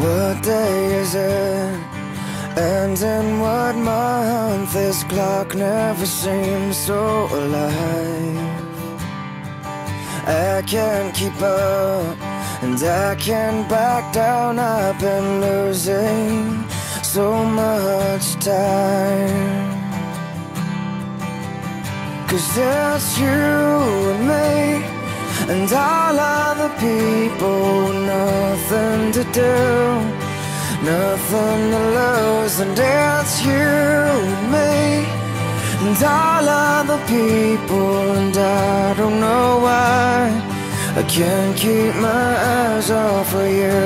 What day is it? And in what month? This clock never seems so alive. I can't keep up, and I can't back down. I've been losing so much time. 'Cause it's you and me, and all other people, nothing to do, nothing to lose. And it's you and me, and all other people, and I don't know why I can't keep my eyes off of you.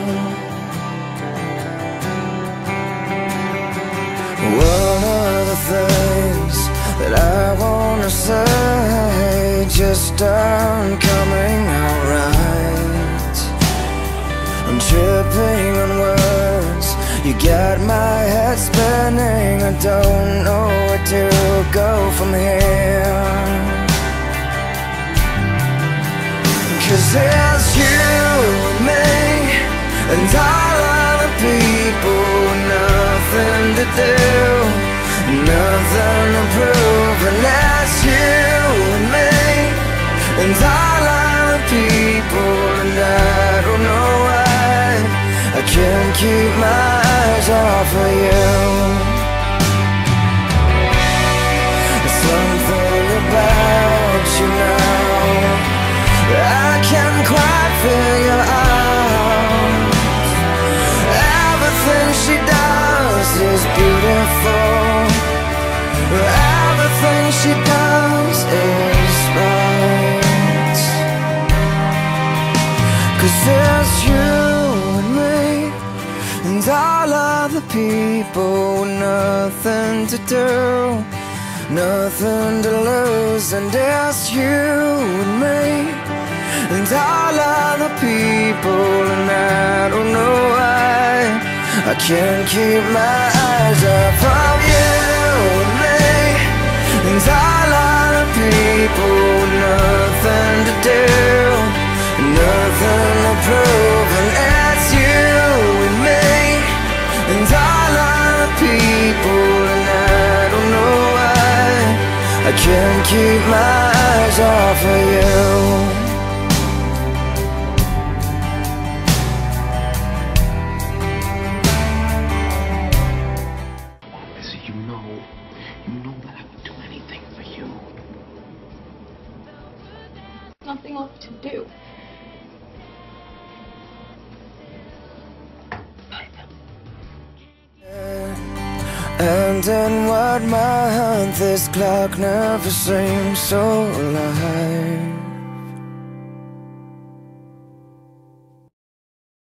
One of the things that I wanna say just aren't coming out right. I'm tripping on words, you got my head spinning. I don't know where to go from here. 'Cause it's you and me, and all other people, nothing to do, nothing to prove. And that's you and me, and all other people, and I don't know why I can't keep my eyes off of you. There's something about you now I can't quite figure out. Everything she does is beautiful. Everything she does is right. 'Cause it's you and me, and all other people, nothing to do, nothing to lose. And it's you and me, and all other people, and I don't know why I can't keep my eyes off of you and me, and all other people, nothing to do, nothing to prove. And it's you and me, and all other people, and I don't know why I can't keep my eyes off of you. Nothing left to do. And in what month? This clock never seems so alive.